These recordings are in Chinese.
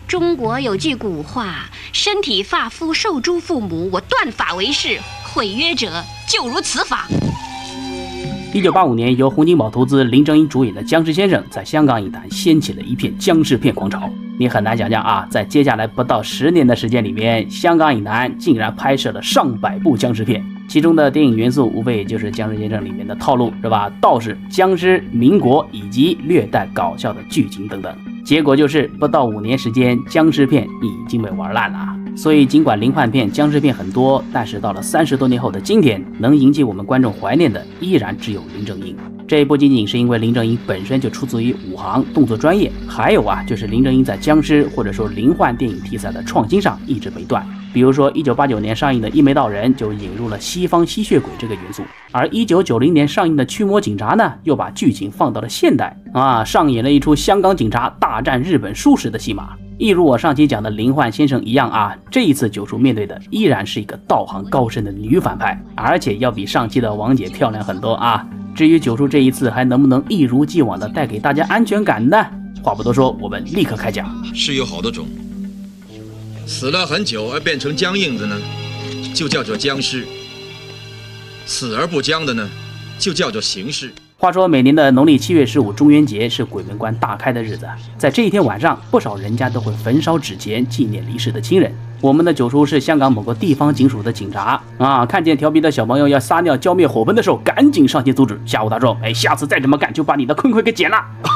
中国有句古话：“身体发肤受诸父母，我断法为誓，毁约者就如此法。” 1985年，由洪金宝投资、林正英主演的《僵尸先生》在香港影坛掀起了一片僵尸片狂潮。你很难想象啊，在接下来不到10年的时间里面，香港影坛竟然拍摄了上百部僵尸片，其中的电影元素无非也就是《僵尸先生》里面的套路，是吧？道士、僵尸、民国以及略带搞笑的剧情等等。结果就是不到5年时间，僵尸片已经被玩烂了。所以尽管灵幻片、僵尸片很多，但是到了30多年后的今天，能引起我们观众怀念的依然只有林正英。这不仅仅是因为林正英本身就出自于武行动作专业，还有就是林正英在僵尸或者说灵幻电影题材的创新上一直没断。比如说1989年上映的《一眉道人》就引入了西方吸血鬼这个元素，而1990年上映的《驱魔警察》呢，又把剧情放到了现代上演了一出香港警察大战日本术士的戏码。一如我上期讲的灵幻先生一样这一次九叔面对的依然是一个道行高深的女反派，而且要比上期的王姐漂亮很多至于九叔这一次还能不能一如既往的带给大家安全感呢？话不多说，我们立刻开讲。 是有好多种，死了很久而变成僵硬的呢，就叫做僵尸；死而不僵的呢，就叫做形尸。 话说每年的农历7月15中元节是鬼门关大开的日子，在这一天晚上，不少人家都会焚烧纸钱纪念离世的亲人。我们的九叔是香港某个地方警署的警察看见调皮的小朋友要撒尿浇灭火盆的时候，赶紧上前阻止，吓唬他说：“下次再这么干，就把你的坤坤给剪了。”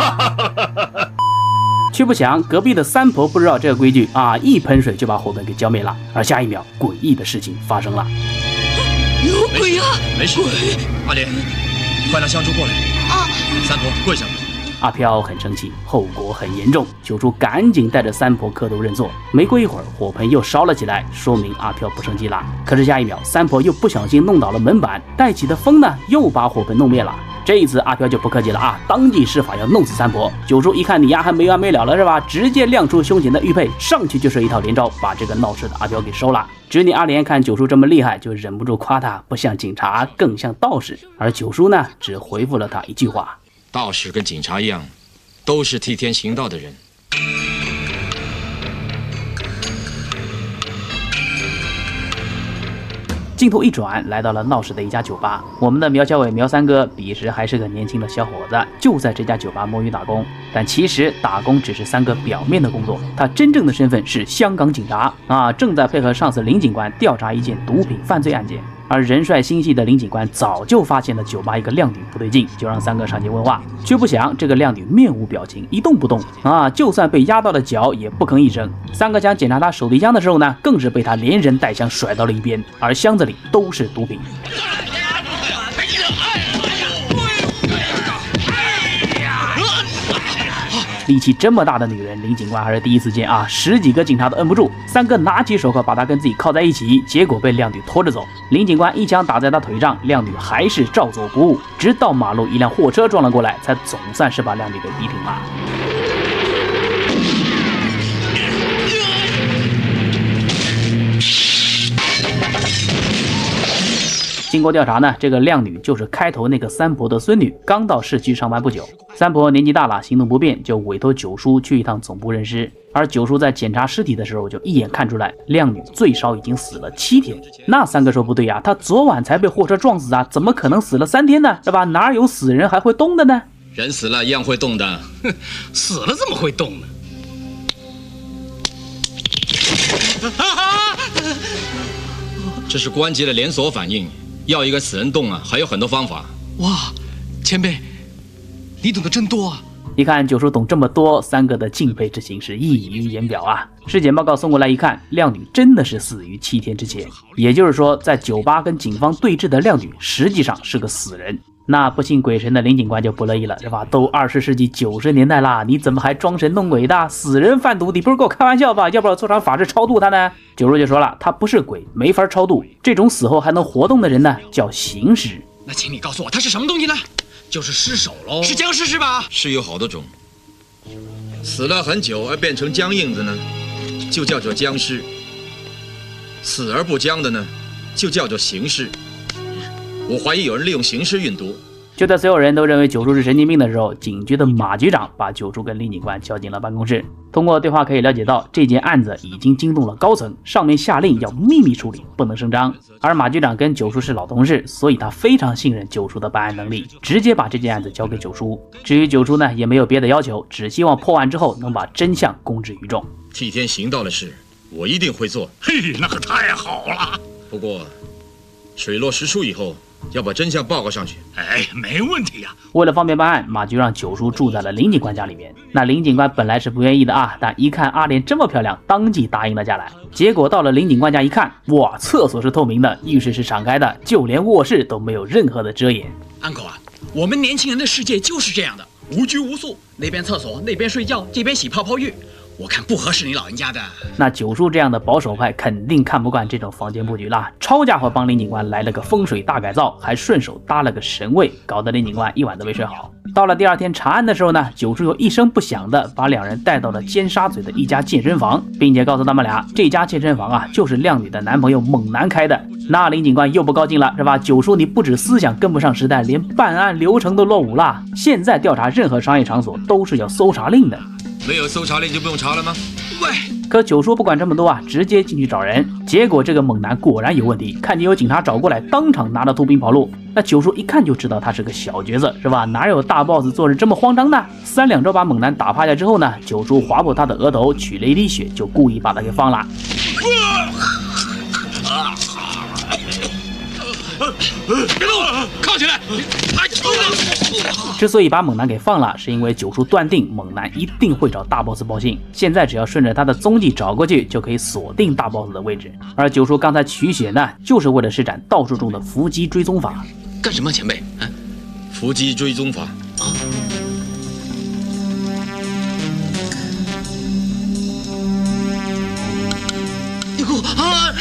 却不想隔壁的三婆不知道这个规矩一喷水就把火盆给浇灭了，而下一秒，诡异的事情发生了。 有鬼啊！ 没事，阿莲，快拿香烛过来。三婆跪下。 阿飘很生气，后果很严重，九叔赶紧带着三婆磕头认错。没过一会儿，火盆又烧了起来，说明阿飘不生气了。可是下一秒，三婆又不小心弄倒了门板，带起的风呢，又把火盆弄灭了。这一次阿飘就不客气了当即施法要弄死三婆。九叔一看你还没完没了了是吧？直接亮出胸前的玉佩，上去就是一套连招，把这个闹事的阿飘给收了。侄女阿莲看九叔这么厉害，就忍不住夸他不像警察，更像道士。而九叔呢，只回复了他一句话： 道士跟警察一样，都是替天行道的人。 镜头一转，来到了闹市的一家酒吧。我们的苗小伟苗三哥彼时还是个年轻的小伙子，就在这家酒吧摸鱼打工。但其实打工只是三哥表面的工作，他真正的身份是香港警察正在配合上司林警官调查一件毒品犯罪案件。而人帅心细的林警官早就发现了酒吧一个靓女不对劲，就让三哥上前问话，却不想这个靓女面无表情，一动不动就算被压到了脚也不吭一声。三哥想检查他手提箱的时候呢，更是被他连人带箱甩到了一边，而箱子里都是毒品。力气这么大的女人，林警官还是第一次见10几个警察都摁不住。三哥拿起手铐把她跟自己铐在一起，结果被靓女拖着走。林警官一枪打在她腿上，靓女还是照走不误，直到马路一辆货车撞了过来，才总算是把靓女给逼平了。经过调查呢，这个靓女就是开头那个三婆的孙女，刚到市区上班不久。三婆年纪大了，行动不便，就委托九叔去一趟总部认尸。而九叔在检查尸体的时候，就一眼看出来靓女最少已经死了7天。那三哥说不对她昨晚才被货车撞死怎么可能死了3天呢？是吧？哪有死人还会动的呢？ 人死了一样会动的， 死了怎么会动呢？ 这是关节的连锁反应。要一个死人动还有很多方法。 哇，前辈，你懂得真多一看九叔懂这么多，三哥的敬佩之情是溢于言表尸检报告送过来一看，靓女真的是死于7天之前，也就是说，在酒吧跟警方对峙的靓女实际上是个死人。那不信鬼神的林警官就不乐意了，是吧？都20世纪90年代啦，你怎么还装神弄鬼的？死人贩毒，你不是跟我开玩笑吧？要不要做场法事超度他呢？九叔就说了，他不是鬼，没法超度。这种死后还能活动的人呢，叫行尸。 那请你告诉我，他是什么东西呢？就是尸首喽。是僵尸是吧？ 是有好多种，死了很久而变成僵硬的呢，就叫做僵尸；死而不僵的呢，就叫做形尸。我怀疑有人利用形尸运毒， 就在所有人都认为九叔是神经病的时候，警局的马局长把九叔跟林警官叫进了办公室。通过对话可以了解到，这件案子已经惊动了高层，上面下令要秘密处理，不能声张。而马局长跟九叔是老同事，所以他非常信任九叔的办案能力，直接把这件案子交给九叔。至于九叔呢，也没有别的要求，只希望破案之后能把真相公之于众。 替天行道的事，我一定会做。 嘿，那可太好了！ 不过，水落石出以后，要把真相报告上去。 哎，没问题呀。 为了方便办案，马局让九叔住在了林警官家里面。那林警官本来是不愿意的啊，但一看阿莲这么漂亮，当即答应了下来。结果到了林警官家一看，哇，厕所是透明的，浴室是敞开的，就连卧室都没有任何的遮掩。 安口啊，我们年轻人的世界就是这样的，无拘无束，那边厕所，那边睡觉，这边洗泡泡浴。我看不合适你老人家的。 那九叔这样的保守派肯定看不惯这种房间布局啦，抄家伙帮林警官来了个风水大改造，还顺手搭了个神位，搞得林警官一晚都没睡好。到了第二天查案的时候呢，九叔又一声不响的把两人带到了尖沙咀的一家健身房，并且告诉他们俩，这家健身房啊就是靓女的男朋友猛男开的。那林警官又不高兴了，是吧？九叔你不止思想跟不上时代，连办案流程都落伍了。现在调查任何商业场所都是要搜查令的。 没有搜查令就不用查了吗？ 喂， 可九叔不管这么多啊，直接进去找人。结果这个猛男果然有问题，看见有警察找过来，当场拿着毒品跑路。那九叔一看就知道他是个小角色，是吧？哪有大 boss 做人这么慌张的？3两招把猛男打趴下之后呢，九叔划破他的额头，取了一滴血，就故意把他给放了。 别动，靠起来！ 之所以把猛男给放了，是因为九叔断定猛男一定会找大 boss 报信，现在只要顺着他的踪迹找过去，就可以锁定大 boss 的位置。而九叔刚才取血呢，就是为了施展道术中的伏击追踪法。 干什么，前辈？啊， 伏击追踪法。 你给我啊！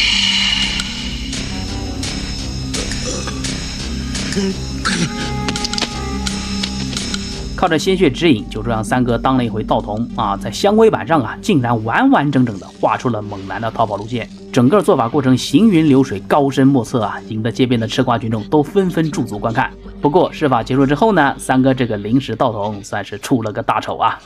靠着鲜血指引，九叔让三哥当了一回道童啊，在香灰板上啊，竟然完完整整的画出了猛男的逃跑路线。整个做法过程行云流水，高深莫测啊，引得街边的吃瓜群众都纷纷驻足观看。不过事发结束之后呢，三哥这个临时道童算是出了个大丑啊。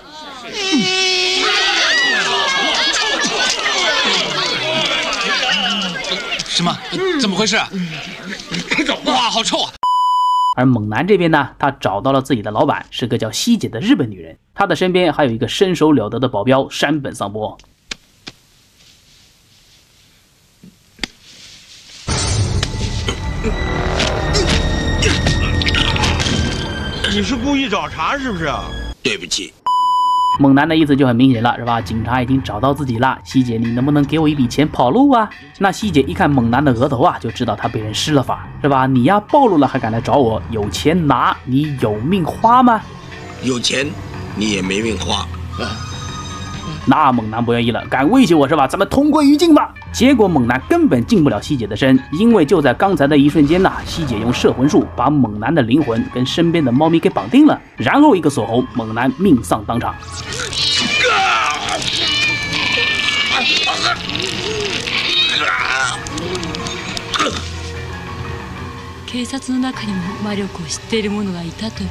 什么？怎么回事啊？哇，好臭啊！ 而猛男这边呢，他找到了自己的老板，是个叫希姐的日本女人，她的身边还有一个身手了得的保镖山本桑波。 你是故意找茬是不是？ 对不起。 猛男的意思就很明显了，是吧？警察已经找到自己了，希姐你能不能给我一笔钱跑路啊？那希姐一看猛男的额头啊，就知道他被人施了法，是吧？你呀暴露了还敢来找我，有钱拿，你有命花吗？ 有钱你也没命花。 那猛男不愿意了，敢威胁我是吧？咱们同归于尽吧。结果猛男根本近不了希姐的身，因为就在刚才的一瞬间希姐用摄魂术把猛男的灵魂跟身边的猫咪给绑定了，然后一个锁喉，猛男命丧当场。 警察の中にも魔力を知っている者がいたとは。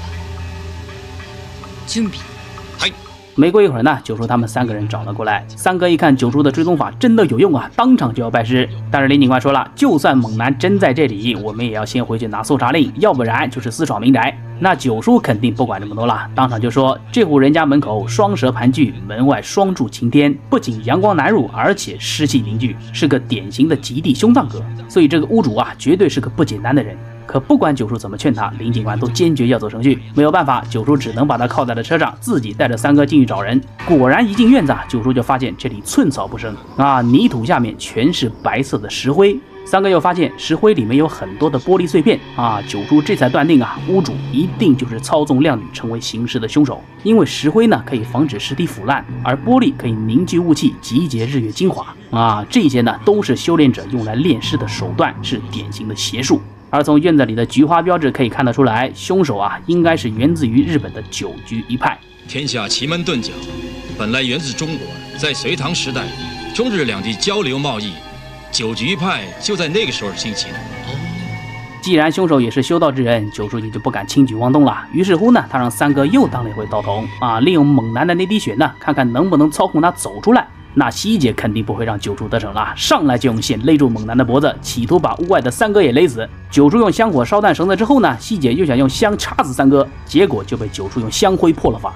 準備。 没过一会儿呢，九叔他们3个人找了过来。三哥一看九叔的追踪法真的有用啊，当场就要拜师。但是林警官说了，就算猛男真在这里，我们也要先回去拿搜查令，要不然就是私闯民宅。那九叔肯定不管这么多了，当场就说这户人家门口双蛇盘踞，门外双柱擎天，不仅阳光难入，而且湿气凝聚，是个典型的极地凶藏格。所以这个屋主啊，绝对是个不简单的人。可不管九叔怎么劝他，林警官都坚决要走程序。没有办法，九叔只能把他铐在了车上，自己带着三哥进去找人。果然一进院子，九叔就发现这里寸草不生啊，泥土下面全是白色的石灰。三哥又发现石灰里面有很多的玻璃碎片啊，九叔这才断定屋主一定就是操纵靓女成为行尸的凶手。因为石灰呢可以防止尸体腐烂，而玻璃可以凝聚雾气，集结日月精华啊，这些呢都是修炼者用来炼尸的手段，是典型的邪术。而从院子里的菊花标志可以看得出来，凶手应该是源自于日本的九局一派。 天下奇门遁甲本来源自中国，在隋唐时代，中日两地交流贸易，九局一派就在那个时候兴起的。 既然凶手也是修道之人，九叔也就不敢轻举妄动了。于是乎呢，他让三哥又当了一回道童啊，利用猛男的那滴血呢，看看能不能操控他走出来。那西姐肯定不会让九叔得逞了，上来就用线勒住猛男的脖子，企图把屋外的三哥也勒死。九叔用香火烧断绳子之后呢，西姐又想用香插死三哥，结果就被九叔用香灰破了法。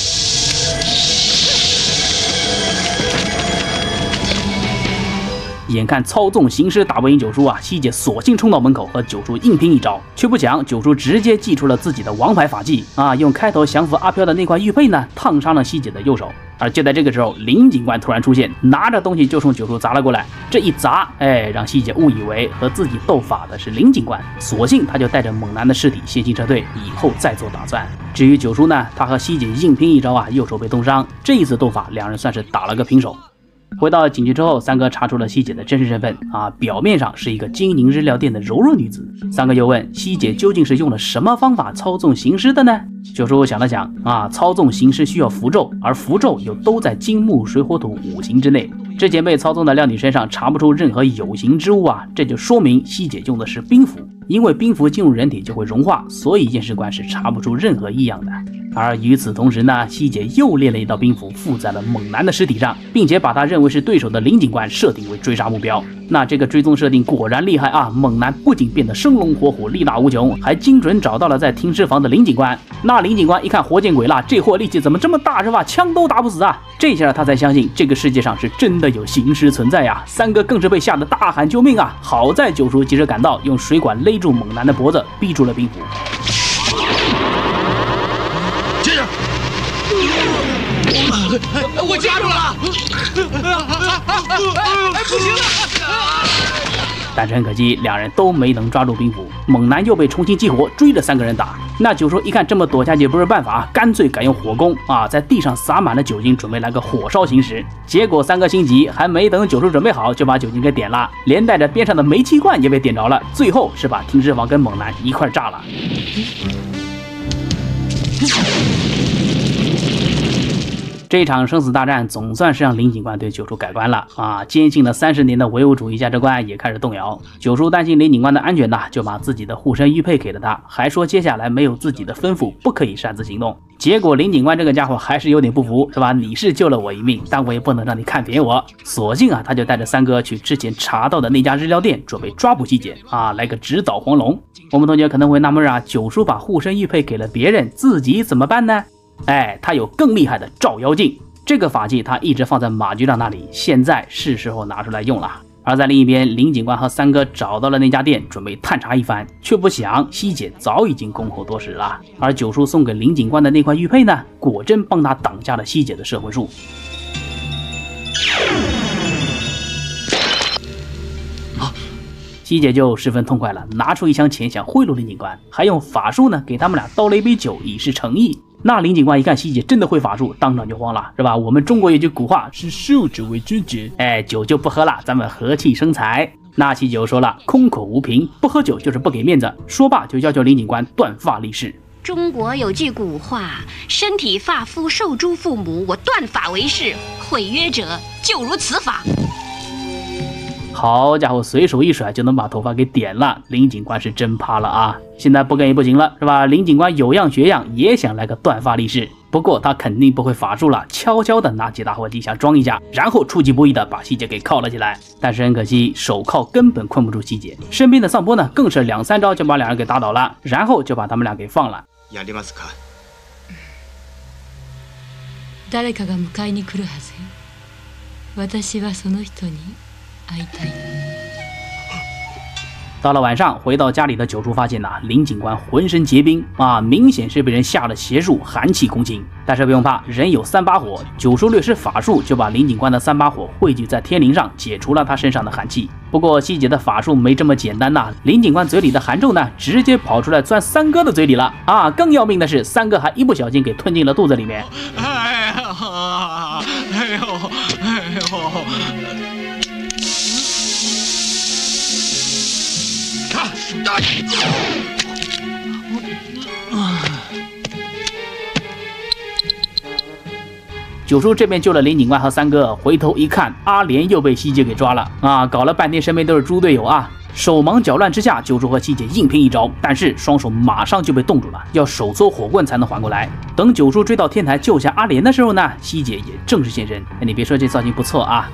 眼看操纵行尸打不赢九叔啊，西姐索性冲到门口和九叔硬拼一招，却不想九叔直接祭出了自己的王牌法技啊，用开头降服阿飘的那块玉佩呢，烫伤了西姐的右手。而就在这个时候，林警官突然出现，拿着东西就冲九叔砸了过来。这一砸，让西姐误以为和自己斗法的是林警官，索性他就带着猛男的尸体先行撤退，以后再做打算。至于九叔呢，他和西姐硬拼一招啊，右手被冻伤。这一次斗法，两人算是打了个平手。回到警局之后，三哥查出了西姐的真实身份啊，表面上是一个经营日料店的柔弱女子。三哥又问西姐究竟是用了什么方法操纵行尸的呢？九叔想了想啊，操纵行尸需要符咒，而符咒又都在金木水火土五行之内。之前被操纵的料女身上查不出任何有形之物啊，这就说明西姐用的是冰符。因为冰符进入人体就会融化，所以验尸官是查不出任何异样的。而与此同时呢，西姐又练了一道冰符附在了猛男的尸体上，并且把他认为是对手的林警官设定为追杀目标。那这个追踪设定果然厉害啊！猛男不仅变得生龙活虎力大无穷，还精准找到了在停尸房的林警官。那林警官一看活见鬼了，这货力气怎么这么大是吧？枪都打不死啊！这下他才相信这个世界上是真的有行尸存在呀！三哥更是被吓得大喊救命啊！好在九叔及时赶到，用水管勒住猛男的脖子，逼出了冰符。 接着，我夹住了！不行了！ 但是很可惜，两人都没能抓住冰符，猛男又被重新激活，追着三个人打。那九叔一看这么躲下去不是办法，干脆改用火攻啊，在地上撒满了酒精，准备来个火烧行尸。结果三个心急，还没等九叔准备好，就把酒精给点了，连带着边上的煤气罐也被点着了。最后是把停尸房跟猛男一块炸了。这场生死大战总算是让林警官对九叔改观了啊！坚信了30年的唯物主义价值观也开始动摇。九叔担心林警官的安全呢，就把自己的护身玉佩给了他，还说接下来没有自己的吩咐不可以擅自行动。结果林警官这个家伙还是有点不服，是吧？你是救了我一命，但我也不能让你看扁我。索性啊，他就带着三哥去之前查到的那家日料店，准备抓捕西姐啊，来个直捣黄龙。我们同学可能会纳闷啊，九叔把护身玉佩给了别人，自己怎么办呢？他有更厉害的照妖镜，这个法器他一直放在马局长那里，现在是时候拿出来用了。而在另一边，林警官和三哥找到了那家店，准备探查一番，却不想西姐早已经恭候多时了。而九叔送给林警官的那块玉佩呢，果真帮他挡下了西姐的摄魂术。西姐就十分痛快了，拿出一箱钱想贿赂林警官，还用法术呢给他们俩倒了一杯酒以示诚意。那林警官一看西姐真的会法术，当场就慌了，是吧？我们中国有句古话是受者为君子，酒就不喝了，咱们和气生财。那西姐就说了，空口无凭，不喝酒就是不给面子。说罢就要求林警官断发立誓。 中国有句古话，身体发肤受诸父母，我断发为誓，毁约者就如此法。 好家伙，随手一甩就能把头发给点了，林警官是真怕了啊！现在不跟也不行了，是吧？林警官有样学样，也想来个断发立誓。不过他肯定不会法术了，悄悄的拿起打火机想装一下，然后出其不意的把西姐给铐了起来。但是很可惜，手铐根本困不住西姐，身边的桑波呢，更是2-3招就把两人给打倒了，然后就把他们俩给放了。 やりますか？ 誰かが迎えに来るはず。私はその人に会いたい。 到了晚上，回到家里的九叔发现林警官浑身结冰啊，明显是被人下了邪术，寒气攻心。但是不用怕，人有3把火，九叔略施法术就把林警官的3把火汇聚在天灵上，解除了他身上的寒气。不过西姐的法术没这么简单呐，林警官嘴里的寒咒呢，直接跑出来钻三哥的嘴里了啊！更要命的是，三哥还一不小心给吞进了肚子里面。九叔这边救了林警官和三哥，回头一看，阿莲又被西姐给抓了啊！搞了半天身边都是猪队友啊！ 手忙脚乱之下，九叔和希姐硬拼一招，但是双手马上就被冻住了，要手搓火棍才能缓过来。等九叔追到天台救下阿莲的时候呢，希姐也正式现身。哎，你别说这造型不错啊。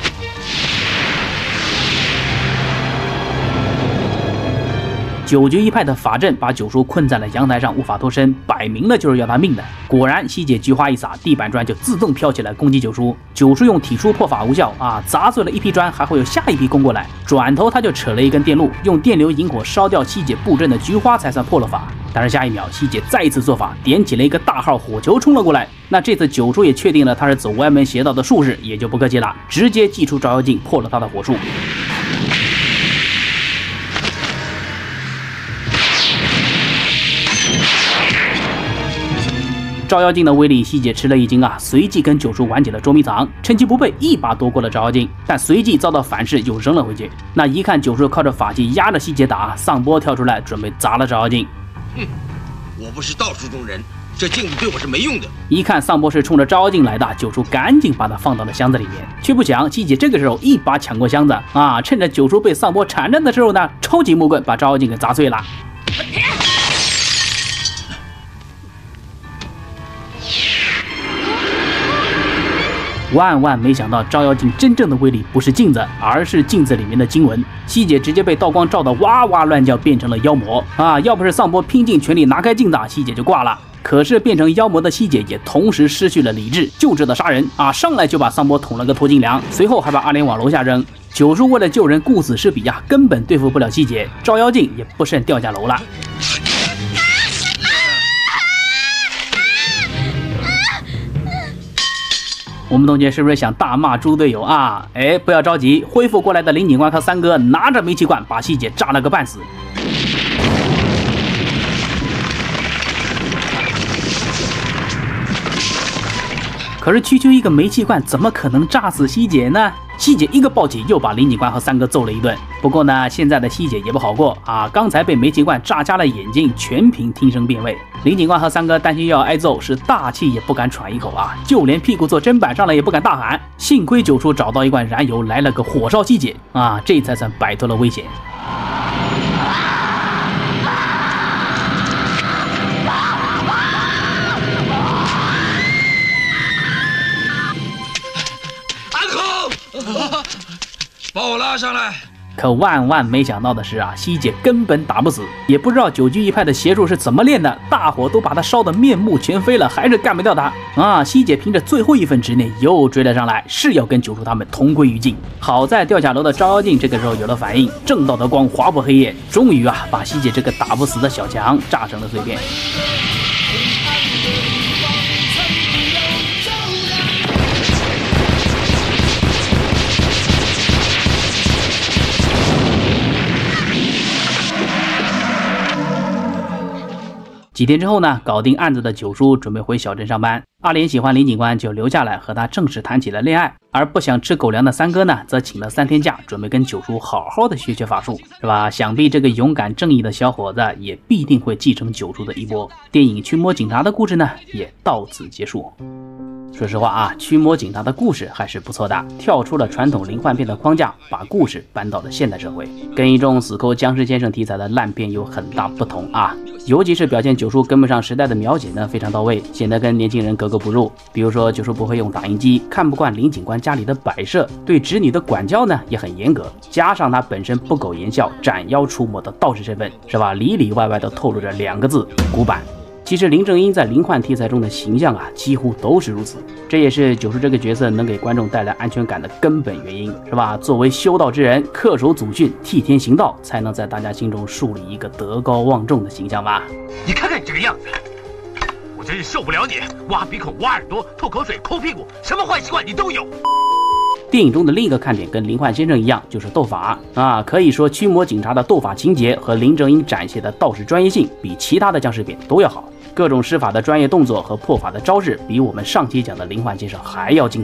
九局一派的法阵把九叔困在了阳台上，无法脱身，摆明了就是要他命的。果然，希姐菊花一撒，地板砖就自动飘起来攻击九叔。九叔用体术破法无效啊，砸碎了一批砖，还会有下一批攻过来。转头他就扯了一根电路，用电流引火烧掉希姐布阵的菊花，才算破了法。但是下一秒，希姐再一次做法，点起了一个大号火球冲了过来。那这次九叔也确定了他是走歪门邪道的术士，也就不客气了，直接祭出照妖镜破了他的火术。照妖镜的威力，希姐吃了一惊啊！随即跟九叔玩起了捉迷藏，趁其不备，一把夺过了照妖镜，但随即遭到反噬，又扔了回去。那一看九叔靠着法器压着希姐打，丧波跳出来准备砸了照妖镜。 哼，我不是道术中人，这镜子对我是没用的。 一看丧波是冲着照妖镜来的，九叔赶紧把它放到了箱子里面，却不想希姐这个时候一把抢过箱子啊，趁着九叔被丧波缠着的时候呢，超级木棍把照妖镜给砸碎了。万万没想到，照妖镜真正的威力不是镜子，而是镜子里面的经文。希姐直接被道光照得哇哇乱叫，变成了妖魔啊！要不是丧波拼尽全力拿开镜子，希姐就挂了。可是变成妖魔的希姐也同时失去了理智，就知道杀人啊！上来就把丧波捅了个脱尽凉，随后还把阿莲往楼下扔。九叔为了救人顾此失彼啊，根本对付不了希姐，照妖镜也不慎掉下楼了。我们同学是不是想大骂猪队友啊？哎，不要着急，恢复过来的林警官和三哥拿着煤气罐把希姐炸了个半死。可是区区一个煤气罐怎么可能炸死希姐呢？希姐一个暴起，又把林警官和三哥揍了一顿。不过呢，现在的希姐也不好过啊！刚才被煤气罐炸瞎了眼睛，全凭听声辨位。林警官和三哥担心要挨揍，是大气也不敢喘一口啊，就连屁股坐砧板上了也不敢大喊。幸亏九叔找到一罐燃油，来了个火烧希姐啊，这才算摆脱了危险。 把我拉上来！ 可万万没想到的是啊，希姐根本打不死，也不知道九居一派的邪术是怎么练的，大火都把他烧得面目全非了，还是干不掉他啊！希姐凭着最后一份执念又追了上来，是要跟九叔他们同归于尽。好在掉下楼的照妖镜这个时候有了反应，正道的光划破黑夜，终于啊把希姐这个打不死的小强炸成了碎片。几天之后呢，搞定案子的九叔准备回小镇上班。阿莲喜欢林警官，就留下来和他正式谈起了恋爱。而不想吃狗粮的三哥呢，则请了3天假，准备跟九叔好好的学学法术，是吧？想必这个勇敢正义的小伙子也必定会继承九叔的衣钵。电影《驱魔警察》的故事呢，也到此结束。说实话啊，驱魔警察的故事还是不错的，跳出了传统灵幻片的框架，把故事搬到了现代社会，跟一众死抠僵尸先生题材的烂片有很大不同啊。尤其是表现九叔跟不上时代的描写呢，非常到位，显得跟年轻人格格不入。比如说九叔不会用打印机，看不惯林警官家里的摆设，对侄女的管教呢也很严格，加上他本身不苟言笑、斩妖除魔的道士身份，是吧？里里外外都透露着2个字：古板。其实林正英在灵幻题材中的形象啊，几乎都是如此。这也是九叔这个角色能给观众带来安全感的根本原因，是吧？作为修道之人，恪守祖训，替天行道，才能在大家心中树立一个德高望重的形象吧。 你看看你这个样子，我真是受不了你，挖鼻孔、挖耳朵、吐口水、抠屁股，什么坏习惯你都有。 电影中的另一个看点跟灵幻先生一样，就是斗法啊。可以说驱魔警察的斗法情节和林正英展现的道士专业性比其他的僵尸片都要好，各种施法的专业动作和破法的招式比我们上期讲的灵幻先生还要精彩。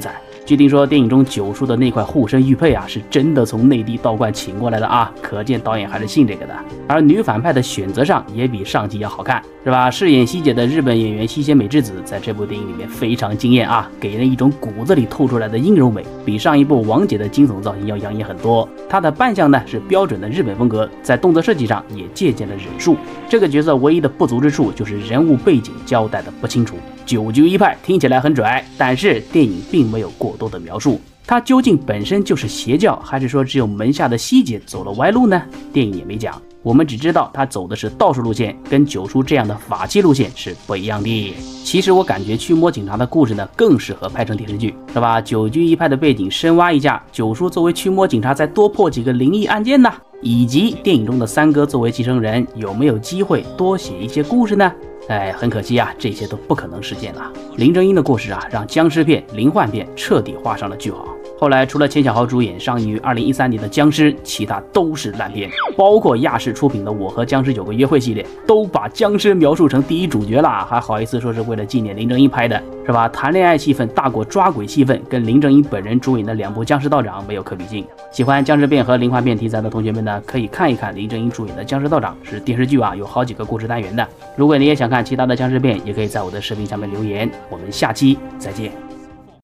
据听说，电影中九叔的那块护身玉佩啊，是真的从内地道观请过来的啊，可见导演还是信这个的。而女反派的选择上也比上集要好看，是吧？饰演希姐的日本演员西贤美智子在这部电影里面非常惊艳啊，给人一种骨子里透出来的阴柔美，比上一部王姐的惊悚造型要养眼很多。她的扮相呢是标准的日本风格，在动作设计上也借鉴了忍术。这个角色唯一的不足之处就是人物背景交代的不清楚。九居一派听起来很拽，但是电影并没有过多的描述，它究竟本身就是邪教，还是说只有门下的希姐走了歪路呢？电影也没讲，我们只知道他走的是道术路线，跟九叔这样的法器路线是不一样的。其实我感觉驱魔警察的故事呢更适合拍成电视剧，是吧？九居一派的背景深挖一下，九叔作为驱魔警察再多破几个灵异案件呢，以及电影中的三哥作为继承人，有没有机会多写一些故事呢？很可惜啊，这些都不可能实现了。林正英的故事啊，让僵尸片、灵幻片彻底画上了句号。后来除了钱小豪主演上映于2013年的僵尸，其他都是烂片，包括亚视出品的《我和僵尸有个约会》系列，都把僵尸描述成第一主角了，还好意思说是为了纪念林正英拍的，是吧？谈恋爱气氛大过抓鬼气氛，跟林正英本人主演的2部僵尸道长没有可比性。喜欢僵尸片和灵幻片题材的同学们呢，可以看一看林正英主演的僵尸道长，是电视剧啊，有好几个故事单元的。如果你也想看其他的僵尸片，也可以在我的视频下面留言。我们下期再见。